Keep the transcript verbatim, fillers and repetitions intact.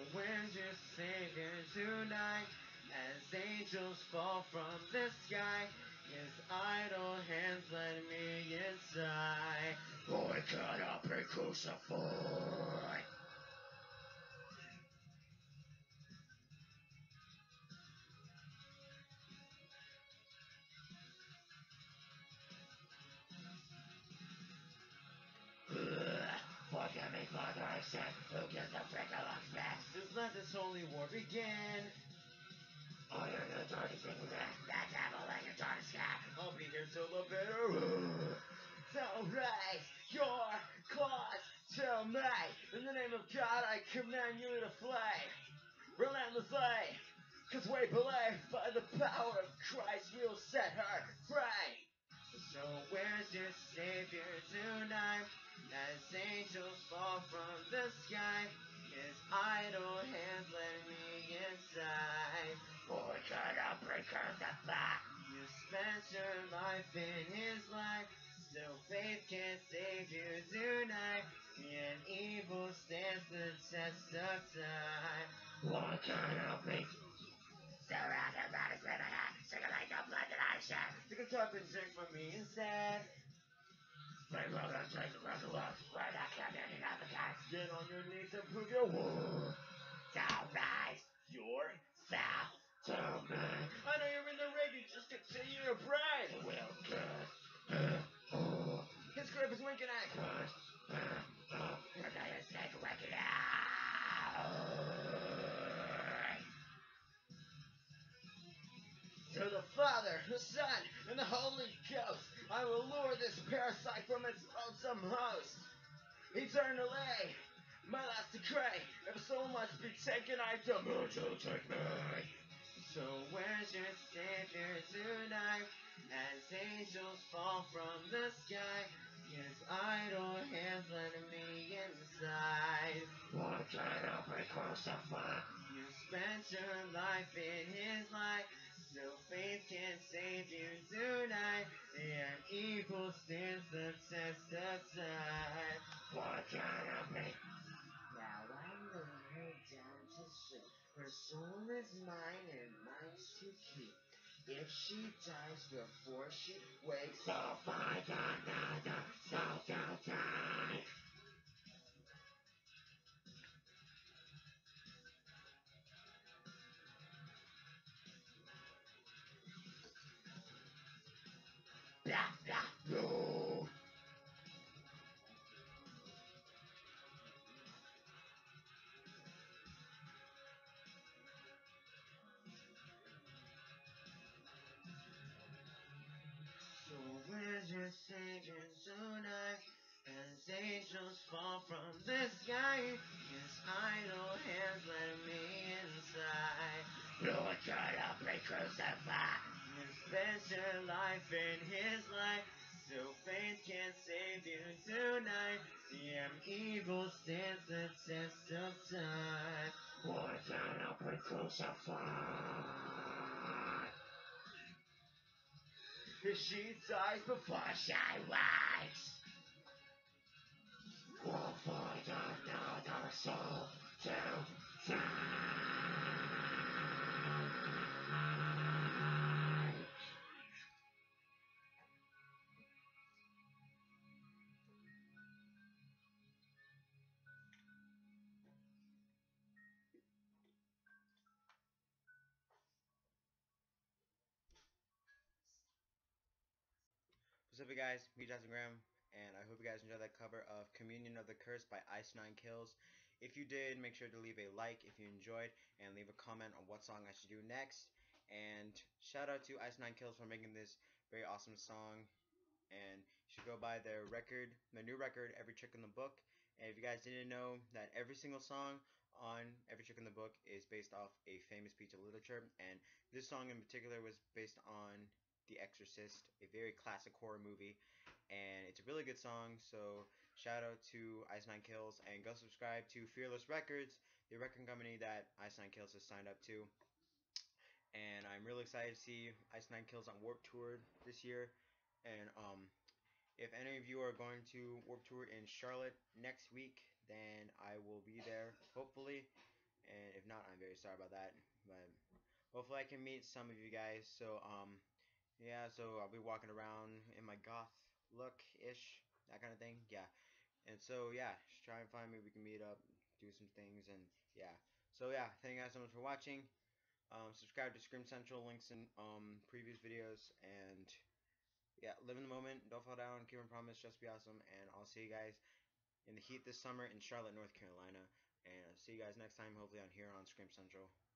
where's your savior tonight? As angels fall from the sky, his idle hands led me inside. I cannot be crucified. Forgive me, Father, I said, who gives the frick amongst men? Just let this holy war begin. I am the darkest thing with that. That devil like a darkest cat. I'll be here till the bitter. So raise your claws to me. In the name of God, I command you to fly relentlessly. Cause we believe by the power of Christ we'll set her free. So where's your savior tonight? As angels fall from the sky, his idle hands led me inside. I cannot be crucified. You spent your life in his light, so faith can save you tonight. And evil stands the test of time. I cannot be surrounded by his living hand. Sick of like the blood that I shed. Pick a cup and drink from me instead. Bring roll and take the rest of us. We're not committing of the cats. Get on your knees and prove your worth. So rise Yourself to me. I know you're in the rig, you just continue to pray. Will good. His grip is winking at you. We're gonna stay wicked out. To the Father, the Son, and the Holy Ghost, I will lure this parasite from its loathsome host. Eternally, my last decree, if so must be taken, I demand to take me. So where's your Savior tonight? As angels fall from the sky, his idle hands led me inside. Why can't I be crucified? You spent your life in his light, so faith can save you tonight. And evil stands the test of time. Why can't I be? Now I lay her down to sleep. Her soul is mine and mine to keep. If she dies before she wakes, So find another soul to die. Blah, blah, no. so where's your Savior tonight? As angels fall from the sky, his idle hands led me inside. Lord, can't I be crucified? You spent your life in his light, so faith can save you tonight. And evil stands the test of time. Why can't I be crucified? If she dies before She wakes. We'll find another soul to die. What's up, you guys? Me, Justin Graham, and I hope you guys enjoyed that cover of Communion of the Curse by Ice Nine Kills. If you did, make sure to leave a like if you enjoyed, and leave a comment on what song I should do next. And shout out to Ice Nine Kills for making this very awesome song. And you should go buy their record, their new record, Every Trick in the Book. And if you guys didn't know that every single song on Every Trick in the Book is based off a famous piece of literature, and this song in particular was based on The Exorcist, a very classic horror movie, and it's a really good song. So shout out to Ice Nine Kills, and go subscribe to Fearless Records, the record company that Ice Nine Kills has signed up to. And I'm really excited to see Ice Nine Kills on Warped Tour this year. And um, if any of you are going to Warped Tour in Charlotte next week, then I will be there, hopefully. and if not, I'm very sorry about that. But hopefully, I can meet some of you guys. So um, yeah, so I'll be walking around in my goth look ish, that kind of thing. Yeah, and so yeah, just try and find me. We can meet up, do some things, and yeah. So yeah, thank you guys so much for watching. Um, subscribe to Scream Central, links in um, previous videos, and yeah, live in the moment, don't fall down, keep on promise, just be awesome, and I'll see you guys in the heat this summer in Charlotte, North Carolina, and I'll see you guys next time, hopefully on here on Scream Central.